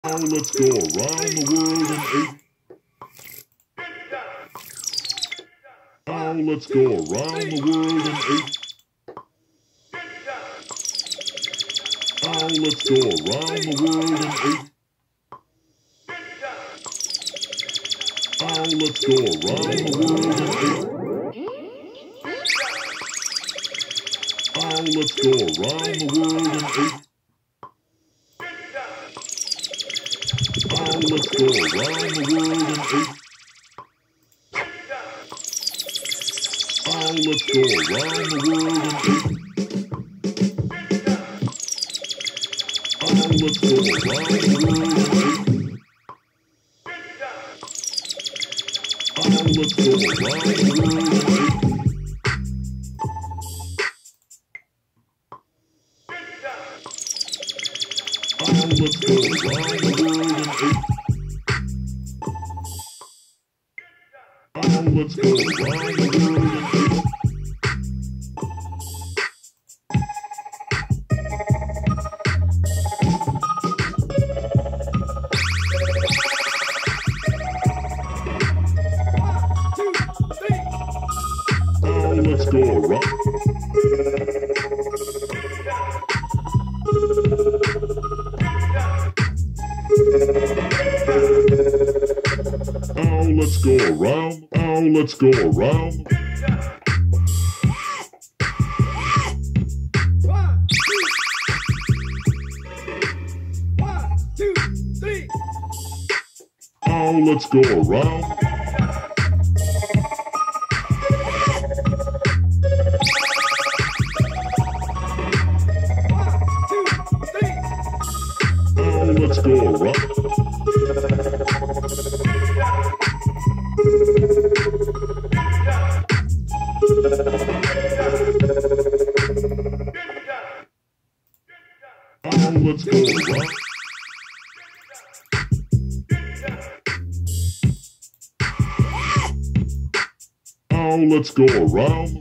Now let's go around the world in 8. Now let's go around the world in 8. Now let's go around the world in 8. Now let's go around the world in 8. Now let's go around the world in 8. Now let's go around the world in 8. Now let's go around the world in 8. Now let's go around the world in 8. Now let's go around the world in 8. Now let's go around the world in 8. Now let's go around the world in 8. Now let's go around. Now let's go around. Now let's go around. Now let's go around. Now let's go around. Now let's go around. Now let's go around.